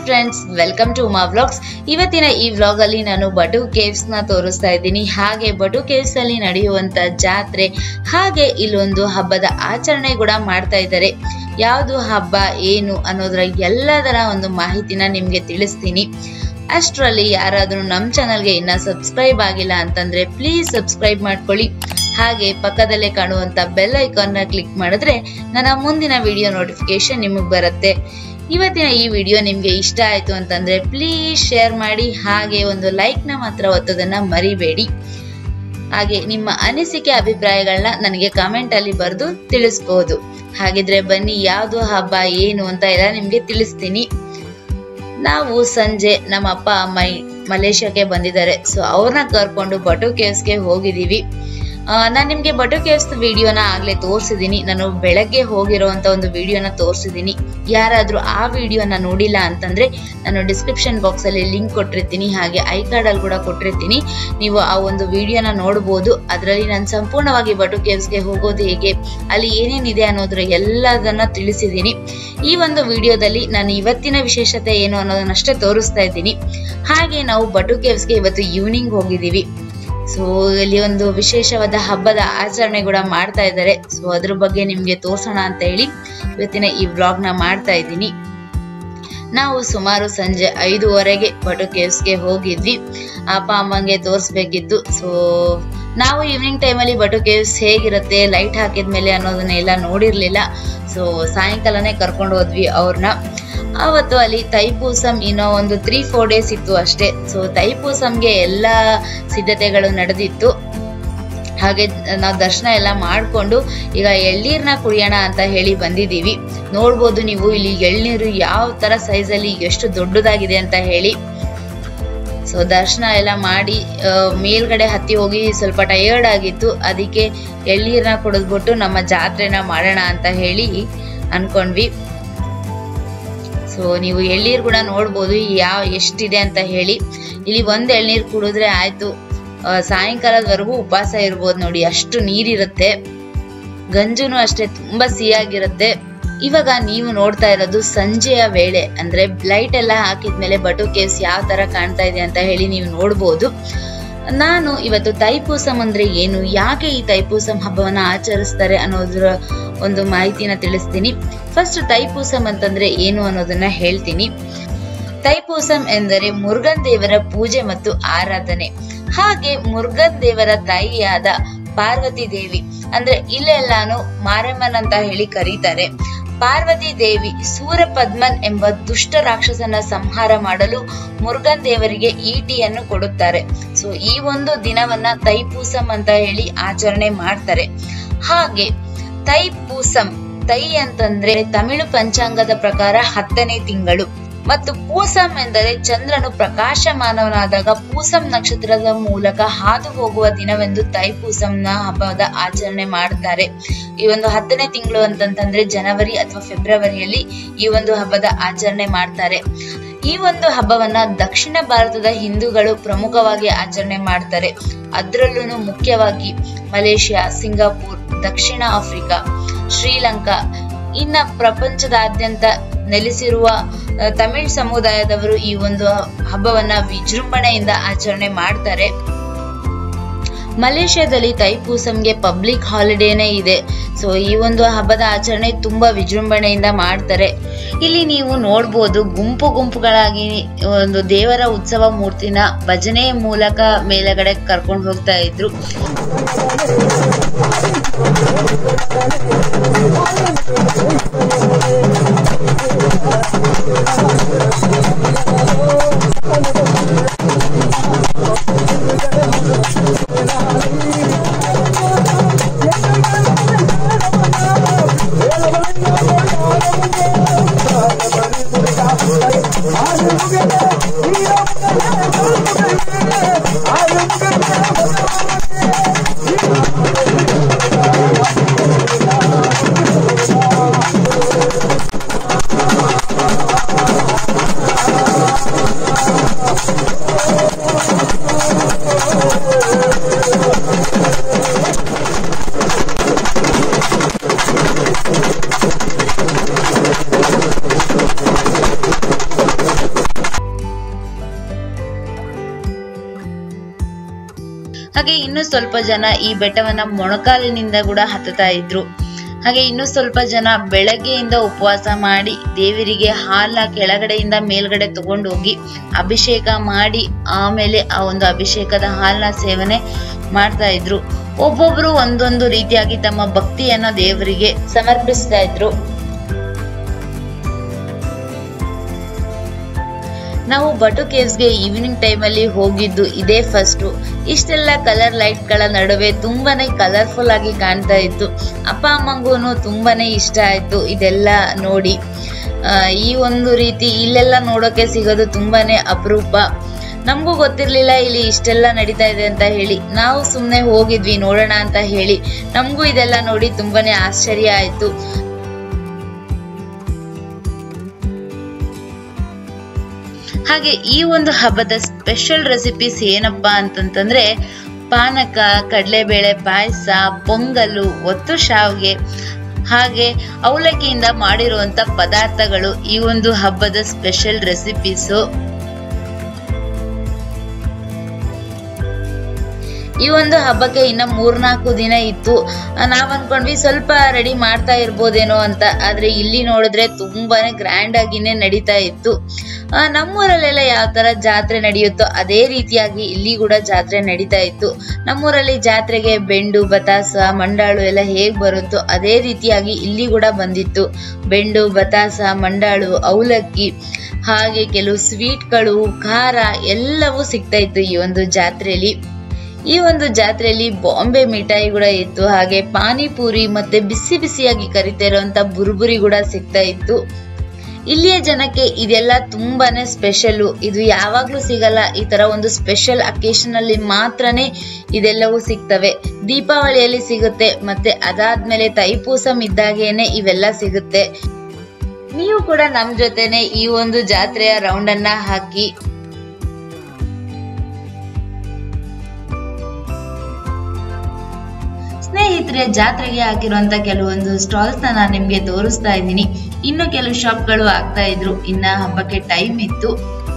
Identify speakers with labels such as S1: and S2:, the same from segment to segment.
S1: Friends, welcome to Uma vlogs. ಇವತ್ತಿನ ಈ vlog ಅಲ್ಲಿ ನಾನು ಬಟು ಕೇವ್ಸ್ ನ ತೋರಿಸ್ತಾ ಇದ್ದೀನಿ. ಹಾಗೆ ಬಟು ಕೇವ್ಸ್ ಅಲ್ಲಿ ನಡೆಯುವಂತ ಜಾತ್ರೆ, ಹಾಗೆ ಇಲ್ಲೊಂದು ಹಬ್ಬದ ಆಚರಣೆ ಕೂಡ ಮಾಡ್ತಾ ಇದ್ದಾರೆ. ಯಾವುದು ಹಬ್ಬ ಏನು ಅನ್ನೋದ್ರ ಎಲ್ಲದರ ಒಂದು ಮಾಹಿತಿನ ನಿಮ್ಗೆ ತಿಳಿಸ್ತೀನಿ. ಅಷ್ಟರಲ್ಲಿ ಯಾರಾದ್ರೂ ನಮ್ಮ ಚಾನಲ್ಗೆ ಇನ್ನ ಸಬ್ಸ್ಕ್ರೈಬ್ ಆಗಿಲ್ಲ ಅಂತಂದ್ರೆ ಪ್ಲೀಸ್ ಸಬ್ಸ್ಕ್ರೈಬ್ ಮಾಡ್ಕೊಳ್ಳಿ. ಹಾಗೆ ಪಕ್ಕದಲ್ಲೇ ಕಾಣುವಂತ ಬೆಲ್ ಐಕಾನ್ ನ ಕ್ಲಿಕ್ ಮಾಡಿದ್ರೆ ನನ್ನ ಮುಂದಿನ ವಿಡಿಯೋ ನೋಟಿಫಿಕೇಶನ್ ನಿಮಗೆ ಬರುತ್ತೆ. ಇವತ್ತಿನ ಈ ವಿಡಿಯೋ ನಿಮ್ಗೆ ಇಷ್ಟ ಆಯ್ತು ಅಂತಂದ್ರೆ ಪ್ಲೀಸ್ ಶೇರ್ ಮಾಡಿ, ಹಾಗೆ ಒಂದು ಲೈಕ್ ನ ಮಾತ್ರ ಒತ್ತೋದನ್ನ ಮರಿಬೇಡಿ. ಹಾಗೆ ನಿಮ್ಮ ಅನಿಸಿಕೆ ಅಭಿಪ್ರಾಯಗಳನ್ನ ನನಗೆ ಕಾಮೆಂಟ್ ಅಲ್ಲಿ ಬರೆದು ತಿಳಿಸಬಹುದು. ಹಾಗಿದ್ರೆ ಬನ್ನಿ, ಯಾವ್ದು ಹಬ್ಬ ಏನು ಅಂತ ಎಲ್ಲ ನಿಮ್ಗೆ ತಿಳಿಸ್ತೀನಿ. ನಾವು ಸಂಜೆ ನಮ್ಮ ಅಪ್ಪ ಅಮ್ಮ ಮಲೇಷ್ಯಾಕ್ಕೆ ಬಂದಿದ್ದಾರೆ. ಸೊ ಅವ್ರನ್ನ ಕರ್ಕೊಂಡು ಬಟು ಕೇವ್ಸ್ಗೆ ಹೋಗಿದೀವಿ. ನಾನು ನಿಮ್ಗೆ ಬಟು ಕೇವ್ಸ್ ವಿಡಿಯೋನ ಆಗ್ಲೇ ತೋರಿಸಿದೀನಿ. ನಾನು ಬೆಳಗ್ಗೆ ಹೋಗಿರೋಂತ ಒಂದು ವಿಡಿಯೋನ ತೋರಿಸಿದೀನಿ. ಯಾರಾದ್ರೂ ಆ ವಿಡಿಯೋನ ನೋಡಿಲ್ಲ ಅಂತಂದ್ರೆ ನಾನು ಡಿಸ್ಕ್ರಿಪ್ಷನ್ ಬಾಕ್ಸ್ ಅಲ್ಲಿ ಲಿಂಕ್ ಕೊಟ್ಟಿರ್ತೀನಿ, ಹಾಗೆ ಐ ಕಾರ್ಡ್ ಅಲ್ಲಿ ಕೂಡ ಕೊಟ್ಟಿರ್ತೀನಿ. ನೀವು ಆ ಒಂದು ವಿಡಿಯೋನ ನೋಡಬಹುದು. ಅದರಲ್ಲಿ ನಾನು ಸಂಪೂರ್ಣವಾಗಿ ಬಟು ಕೇವ್ಸ್ಗೆ ಹೋಗೋದು ಹೇಗೆ, ಅಲ್ಲಿ ಏನೇನಿದೆ ಅನ್ನೋದ್ರ ಎಲ್ಲದನ್ನ ತಿಳಿಸಿದ್ದೀನಿ. ಈ ಒಂದು ವಿಡಿಯೋದಲ್ಲಿ ನಾನು ಇವತ್ತಿನ ವಿಶೇಷತೆ ಏನು ಅನ್ನೋದನ್ನಷ್ಟೇ ತೋರಿಸ್ತಾ ಇದ್ದೀನಿ. ಹಾಗೆ ನಾವು ಬಟು ಕೇವ್ಸ್ಗೆ ಇವತ್ತು ಈವ್ನಿಂಗ್ ಹೋಗಿದ್ದೀವಿ. ಸೊ ಇಲ್ಲಿ ಒಂದು ವಿಶೇಷವಾದ ಹಬ್ಬದ ಆಚರಣೆ ಕೂಡ ಮಾಡ್ತಾ ಇದ್ದಾರೆ. ಸೊ ಅದ್ರ ಬಗ್ಗೆ ನಿಮ್ಗೆ ತೋರ್ಸೋಣ ಅಂತ ಹೇಳಿ ಇವತ್ತಿನ ಈ ವ್ಲಾಗ್ ನ ಮಾಡ್ತಾ ಇದ್ದೀನಿ. ನಾವು ಸುಮಾರು ಸಂಜೆ 5:30ಗೆ ಬಟು ಕೇವ್ಸ್ಗೆ ಹೋಗಿದ್ವಿ. ಅಪ್ಪ ಅಮ್ಮಂಗೆ ತೋರಿಸ್ಬೇಕಿತ್ತು. ಸೊ ನಾವು ಈವ್ನಿಂಗ್ ಟೈಮಲ್ಲಿ ಬಟು ಕೇವ್ಸ್ ಹೇಗಿರುತ್ತೆ, ಲೈಟ್ ಹಾಕಿದ್ಮೇಲೆ ಅನ್ನೋದನ್ನೆಲ್ಲ ನೋಡಿರ್ಲಿಲ್ಲ. ಸೊ ಸಾಯಂಕಾಲನೇ ಕರ್ಕೊಂಡು ಹೋದ್ವಿ ಅವ್ರನ್ನ. ಅವತ್ತು ಅಲ್ಲಿ ತೈಪೂಸಂ ಇನ್ನೂ ಒಂದು 3-4 ಡೇಸ್ ಇತ್ತು ಅಷ್ಟೇ. ಸೊ ತೈಪೂಸಂಗೆ ಎಲ್ಲ ಸಿದ್ಧತೆಗಳು ನಡೆದಿತ್ತು. ಹಾಗೆ ನಾವು ದರ್ಶನ ಎಲ್ಲ ಮಾಡ್ಕೊಂಡು ಈಗ ಎಳ್ನೀರ್ನ ಕುಡಿಯೋಣ ಅಂತ ಹೇಳಿ ಬಂದಿದ್ದೀವಿ. ನೋಡ್ಬೋದು ನೀವು ಇಲ್ಲಿ ಎಳ್ನೀರು ಯಾವ ತರ ಸೈಜ್ ಅಲ್ಲಿ ಎಷ್ಟು ದೊಡ್ಡದಾಗಿದೆ ಅಂತ ಹೇಳಿ. ಸೊ ದರ್ಶನ ಎಲ್ಲ ಮಾಡಿ ಮೇಲ್ಗಡೆ ಹತ್ತಿ ಹೋಗಿ ಸ್ವಲ್ಪ ಟಯರ್ಡ್ ಆಗಿತ್ತು. ಅದಕ್ಕೆ ಎಳ್ನೀರ್ನ ಕುಡಿದ್ಬಿಟ್ಟು ನಮ್ಮ ಜಾತ್ರೆನ ಮಾಡೋಣ ಅಂತ ಹೇಳಿ ಅನ್ಕೊಂಡ್ವಿ. ಸೊ ನೀವು ಎಳ್ನೀರು ಕೂಡ ನೋಡ್ಬೋದು ಎಷ್ಟಿದೆ ಅಂತ ಹೇಳಿ. ಇಲ್ಲಿ ಒಂದ್ ಎಳ್ನೀರು ಕುಡಿದ್ರೆ ಆಯ್ತು, ಸಾಯಂಕಾಲದವರೆಗೂ ಉಪವಾಸ ಇರ್ಬೋದು ನೋಡಿ, ಅಷ್ಟು ನೀರಿರುತ್ತೆ. ಗಂಜುನು ಅಷ್ಟೇ ತುಂಬಾ ಸಿಹಿಯಾಗಿರುತ್ತೆ. ಇವಾಗ ನೀವು ನೋಡ್ತಾ ಇರೋದು ಸಂಜೆಯ ವೇಳೆ, ಅಂದ್ರೆ ಲೈಟ್ ಎಲ್ಲ ಹಾಕಿದ್ಮೇಲೆ ಬಟು ಕೇವ್ಸ್ ಯಾವ ತರ ಕಾಣ್ತಾ ಇದೆ ಅಂತ ಹೇಳಿ ನೀವು ನೋಡ್ಬೋದು. ನಾನು ಇವತ್ತು ತೈಪೂಸಂ ಅಂದ್ರೆ ಏನು, ಯಾಕೆ ಈ ತೈಪೂಸಂ ಹಬ್ಬವನ್ನ ಆಚರಿಸ್ತಾರೆ ಅನ್ನೋದ್ರ ಒಂದು ಮಾಹಿತಿನ ತಿಳಿಸ್ತೀನಿ. ಫಸ್ಟ್ ತೈಪೂಸಂ ಅಂತಂದ್ರೆ ಏನು ಅನ್ನೋದನ್ನ ಹೇಳ್ತೀನಿ. ತೈಪೂಸಂ ಎಂದರೆ ಮುರುಗನ್ ದೇವರ ಪೂಜೆ ಮತ್ತು ಆರಾಧನೆ. ಹಾಗೆ ಮುರುಗನ್ ದೇವರ ತಾಯಿಯಾದ ಪಾರ್ವತಿ ದೇವಿ, ಅಂದ್ರೆ ಇಲ್ಲೆಲ್ಲಾನು ಮಾರಮ್ಮನ್ ಅಂತ ಹೇಳಿ ಕರೀತಾರೆ. ಪಾರ್ವತಿ ದೇವಿ ಸೂರಪದ್ಮನ್ ಎಂಬ ದುಷ್ಟ ರಾಕ್ಷಸನ ಸಂಹಾರ ಮಾಡಲು ಮುರುಗನ್ ದೇವರಿಗೆ ಈಟಿಯನ್ನು ಕೊಡುತ್ತಾರೆ. ಸೊ ಈ ಒಂದು ದಿನವನ್ನ ತೈಪೂಸಂ ಅಂತ ಹೇಳಿ ಆಚರಣೆ ಮಾಡ್ತಾರೆ. ಹಾಗೆ ತೈಪೂಸಂ, ತೈ ಅಂತಂದ್ರೆ ತಮಿಳು ಪಂಚಾಂಗದ ಪ್ರಕಾರ 10ನೇ ತಿಂಗಳು, ಮತ್ತು ಪೂಸಂ ಎಂದರೆ ಚಂದ್ರನು ಪ್ರಕಾಶಮಾನವನಾದಾಗ ಪೂಸಂ ನಕ್ಷತ್ರದ ಮೂಲಕ ಹಾದು ಹೋಗುವ ದಿನವೆಂದು ತೈಪೂಸಂನ ಹಬ್ಬದ ಆಚರಣೆ ಮಾಡ್ತಾರೆ. ಈ ಒಂದು 10ನೇ ತಿಂಗಳು ಅಂತಂತಂದ್ರೆ ಜನವರಿ ಅಥವಾ ಫೆಬ್ರವರಿಯಲ್ಲಿ ಈ ಒಂದು ಹಬ್ಬದ ಆಚರಣೆ ಮಾಡ್ತಾರೆ. ಈ ಒಂದು ಹಬ್ಬವನ್ನ ದಕ್ಷಿಣ ಭಾರತದ ಹಿಂದೂಗಳು ಪ್ರಮುಖವಾಗಿ ಆಚರಣೆ ಮಾಡ್ತಾರೆ. ಅದ್ರಲ್ಲೂ ಮುಖ್ಯವಾಗಿ ಮಲೇಷ್ಯಾ, ಸಿಂಗಾಪುರ್, ದಕ್ಷಿಣ ಆಫ್ರಿಕಾ, ಶ್ರೀಲಂಕಾ, ಇನ್ನ ಪ್ರಪಂಚದಾದ್ಯಂತ ನೆಲೆಸಿರುವ ತಮಿಳ್ ಸಮುದಾಯದವರು ಈ ಒಂದು ಹಬ್ಬವನ್ನ ವಿಜೃಂಭಣೆಯಿಂದ ಆಚರಣೆ ಮಾಡ್ತಾರೆ. ಮಲೇಷ್ಯಾದಲ್ಲಿ ತೈಪೂಸಂಗೆ ಪಬ್ಲಿಕ್ ಹಾಲಿಡೇನೇ ಇದೆ. ಸೊ ಈ ಒಂದು ಹಬ್ಬದ ಆಚರಣೆ ತುಂಬಾ ವಿಜೃಂಭಣೆಯಿಂದ ಮಾಡ್ತಾರೆ. ಇಲ್ಲಿ ನೀವು ನೋಡ್ಬೋದು, ಗುಂಪು ಗುಂಪುಗಳಾಗಿ ಒಂದು ದೇವರ ಉತ್ಸವ ಮೂರ್ತಿನ ಭಜನೆಯ ಮೂಲಕ ಮೇಲಗಡೆ ಕರ್ಕೊಂಡು ಹೋಗ್ತಾ ಇದ್ರು. ಸ್ವಲ್ಪ ಜನ ಈ ಬೆಟ್ಟವನ್ನ ಮೊಣಕಾಲಿನಿಂದ ಕೂಡ ಹತ್ತುತ್ತಾ ಇದ್ರು. ಹಾಗೆ ಇನ್ನು ಸ್ವಲ್ಪ ಜನ ಬೆಳಗ್ಗೆಯಿಂದ ಉಪವಾಸ ಮಾಡಿ ದೇವರಿಗೆ ಹಾಲ ಕೆಳಗಡೆಯಿಂದ ಮೇಲ್ಗಡೆ ತಗೊಂಡು ಹೋಗಿ ಅಭಿಷೇಕ ಮಾಡಿ ಆಮೇಲೆ ಆ ಒಂದು ಅಭಿಷೇಕದ ಹಾಲನ್ನ ಸೇವನೆ ಮಾಡ್ತಾ ಇದ್ರು. ಒಬ್ಬೊಬ್ರು ಒಂದೊಂದು ರೀತಿಯಾಗಿ ತಮ್ಮ ಭಕ್ತಿಯನ್ನ ದೇವರಿಗೆ ಸಮರ್ಪಿಸ್ತಾ ಇದ್ರು. ನಾವು ಬಟು ಕೇವ್ಸ್ಗೆ ಈವ್ನಿಂಗ್ ಟೈಮ್ ಅಲ್ಲಿ ಹೋಗಿದ್ದು ಇದೇ ಫಸ್ಟ್. ಇಷ್ಟೆಲ್ಲ ಕಲರ್ ಲೈಟ್ ಗಳ ನಡುವೆ ತುಂಬಾನೇ ಕಲರ್ಫುಲ್ ಆಗಿ ಕಾಣ್ತಾ ಇತ್ತು. ಅಪ್ಪ ಅಮ್ಮಂಗೂನು ತುಂಬಾನೇ ಇಷ್ಟ ಆಯ್ತು ಇದೆಲ್ಲ ನೋಡಿ. ಈ ಒಂದು ರೀತಿ ಇಲ್ಲೆಲ್ಲ ನೋಡೋಕೆ ಸಿಗೋದು ತುಂಬಾನೇ ಅಪರೂಪ. ನಮಗೂ ಗೊತ್ತಿರ್ಲಿಲ್ಲ ಇಲ್ಲಿ ಇಷ್ಟೆಲ್ಲ ನಡೀತಾ ಇದೆ ಅಂತ ಹೇಳಿ. ನಾವು ಸುಮ್ನೆ ಹೋಗಿದ್ವಿ ನೋಡೋಣ ಅಂತ ಹೇಳಿ. ನಮಗೂ ಇದೆಲ್ಲ ನೋಡಿ ತುಂಬಾನೇ ಆಶ್ಚರ್ಯ ಆಯ್ತು. ಹಾಗೆ ಈ ಒಂದು ಹಬ್ಬದ ಸ್ಪೆಷಲ್ ರೆಸಿಪೀಸ್ ಏನಪ್ಪಾ ಅಂತಂತಂದ್ರೆ ಪಾನಕ, ಕಡಲೆಬೇಳೆ ಪಾಯಸ, ಪೊಂಗಲು, ಒತ್ತು ಶಾವ್ಗೆ ಹಾಗೆ ಅವಲಕ್ಕಿಯಿಂದ ಮಾಡಿರುವಂತ ಪದಾರ್ಥಗಳು ಈ ಒಂದು ಹಬ್ಬದ ಸ್ಪೆಷಲ್ ರೆಸಿಪೀಸು. ಈ ಒಂದು ಹಬ್ಬಕ್ಕೆ ಇನ್ನ 3-4 ದಿನ ಇತ್ತು. ನಾವ್ ಅನ್ಕೊಂಡ್ವಿ ಸ್ವಲ್ಪ ರೆಡಿ ಮಾಡ್ತಾ ಇರ್ಬೋದೇನೋ ಅಂತ. ಆದ್ರೆ ಇಲ್ಲಿ ನೋಡಿದ್ರೆ ತುಂಬಾನೇ ಗ್ರ್ಯಾಂಡ್ ಆಗಿನೇ ನಡೀತಾ ಇತ್ತು. ನಮ್ಮೂರಲ್ಲೆಲ್ಲ ಯಾವ ತರ ಜಾತ್ರೆ ನಡೆಯುತ್ತೋ ಅದೇ ರೀತಿಯಾಗಿ ಇಲ್ಲಿ ಕೂಡ ಜಾತ್ರೆ ನಡೀತಾ ಇತ್ತು. ನಮ್ಮೂರಲ್ಲಿ ಜಾತ್ರೆಗೆ ಬೆಂಡು, ಬತಾಸ, ಮಂಡಾಳು ಎಲ್ಲ ಹೇಗ್ ಬರುತ್ತೋ ಅದೇ ರೀತಿಯಾಗಿ ಇಲ್ಲಿ ಕೂಡ ಬಂದಿತ್ತು. ಬೆಂಡು, ಬತಾಸ, ಮಂಡಾಳು, ಅವಲಕ್ಕಿ ಹಾಗೆ ಕೆಲವು ಸ್ವೀಟ್ಗಳು, ಖಾರ ಎಲ್ಲವೂ ಸಿಗ್ತಾ ಇತ್ತು ಈ ಒಂದು ಜಾತ್ರೆಯಲ್ಲಿ. ಈ ಒಂದು ಜಾತ್ರೆಯಲ್ಲಿ ಬಾಂಬೆ ಮಿಠಾಯಿ ಕೂಡ ಇತ್ತು. ಹಾಗೆ ಪಾನಿಪುರಿ ಮತ್ತೆ ಬಿಸಿ ಬಿಸಿಯಾಗಿ ಕರಿತಾ ಇರುವಂತ ಬುರ್ಬುರಿ ಕೂಡ ಸಿಗ್ತಾ ಇತ್ತು. ಇಲ್ಲಿಯ ಜನಕ್ಕೆ ಇದೆಲ್ಲ ತುಂಬಾನೇ ಸ್ಪೆಷಲ್. ಇದು ಯಾವಾಗ್ಲೂ ಸಿಗಲ್ಲ. ಈ ತರ ಒಂದು ಸ್ಪೆಷಲ್ ಅಕೇಶನ್ ಅಲ್ಲಿ ಮಾತ್ರನೇ ಇದೆಲ್ಲವೂ ಸಿಗ್ತವೆ. ದೀಪಾವಳಿಯಲ್ಲಿ ಸಿಗುತ್ತೆ, ಮತ್ತೆ ಅದಾದ್ಮೇಲೆ ತೈಪೂಸಂ ಇದ್ದಾಗೇನೆ ಇವೆಲ್ಲ ಸಿಗುತ್ತೆ. ನೀವು ಕೂಡ ನಮ್ ಜೊತೆನೆ ಈ ಒಂದು ಜಾತ್ರೆಯ ರೌಂಡ್ ಅನ್ನ ಹಾಕಿ. ಸ್ನೇಹಿತರೆ, ಜಾತ್ರೆಗೆ ಹಾಕಿರುವಂತ ಕೆಲವೊಂದು ಸ್ಟಾಲ್ಸ್ ನಾನು ನಿಮ್ಗೆ ತೋರಿಸ್ತಾ ಇದ್ದೀನಿ. ಇನ್ನು ಕೆಲವು ಶಾಪ್ಗಳು ಆಗ್ತಾ ಇದ್ರು. ಇನ್ನ ಹಬ್ಬಕ್ಕೆ ಟೈಮ್ ಇತ್ತು.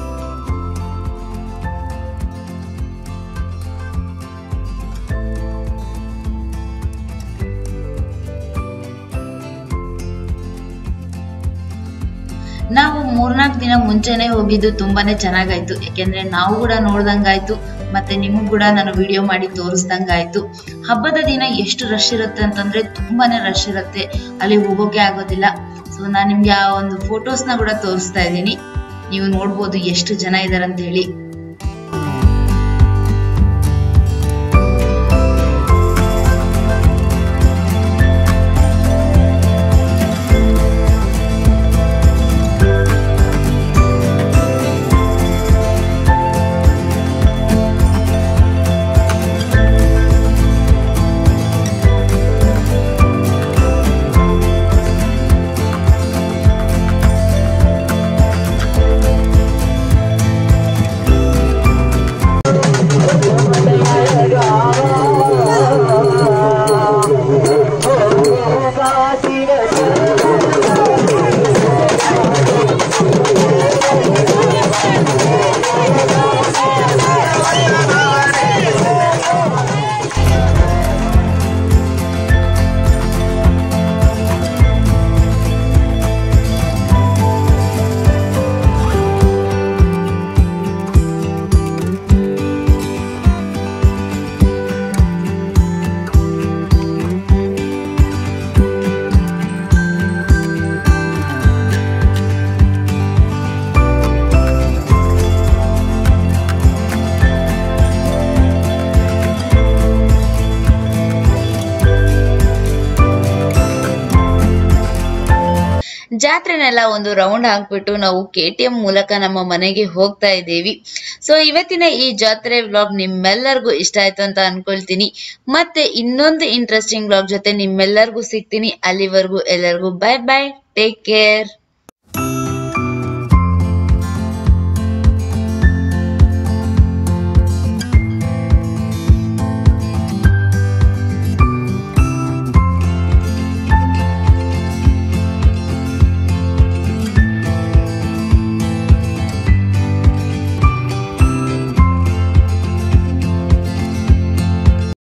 S1: ನಾವು 3-4 ದಿನ ಮುಂಚೆನೆ ಹೋಗಿದ್ದು ತುಂಬಾನೇ ಚೆನ್ನಾಗಾಯ್ತು. ಯಾಕೆಂದ್ರೆ ನಾವು ಕೂಡ ನೋಡ್ದಂಗಾಯ್ತು, ಮತ್ತೆ ನಿಮಗೂ ಕೂಡ ನಾನು ವಿಡಿಯೋ ಮಾಡಿ ತೋರಿಸ್ದಂಗಾಯ್ತು. ಹಬ್ಬದ ದಿನ ಎಷ್ಟು ರಶ್ ಇರುತ್ತೆ ಅಂತಂದ್ರೆ ತುಂಬಾನೇ ರಶ್ ಇರುತ್ತೆ. ಅಲ್ಲಿ ಹೋಗೋಕೆ ಆಗೋದಿಲ್ಲ. ಸೊ ನಾನು ನಿಮ್ಗೆ ಆ ಒಂದು ಫೋಟೋಸ್ನ ಕೂಡ ತೋರಿಸ್ತಾ ಇದ್ದೀನಿ. ನೀವು ನೋಡ್ಬೋದು ಎಷ್ಟು ಜನ ಇದಾರೆ ಅಂತ ಹೇಳಿ. ಜಾತ್ರೆನೆಲ್ಲ ಒಂದು ರೌಂಡ್ ಹಾಕ್ಬಿಟ್ಟು ನಾವು KTM ಮೂಲಕ ನಮ್ಮ ಮನೆಗೆ ಹೋಗ್ತಾ ಇದ್ದೀವಿ. ಸೊ ಇವತ್ತಿನ ಈ ಜಾತ್ರೆ ವ್ಲಾಗ್ ನಿಮ್ಮೆಲ್ಲರಿಗೂ ಇಷ್ಟ ಆಯ್ತು ಅಂತ ಅನ್ಕೊಳ್ತೀನಿ. ಮತ್ತೆ ಇನ್ನೊಂದು ಇಂಟ್ರೆಸ್ಟಿಂಗ್ ವ್ಲಾಗ್ ಜೊತೆ ನಿಮ್ಮೆಲ್ಲರಿಗೂ ಸಿಗ್ತೀನಿ. ಅಲ್ಲಿವರೆಗೂ ಎಲ್ಲರಿಗೂ ಬೈ ಬೈ, ಟೇಕ್ ಕೇರ್.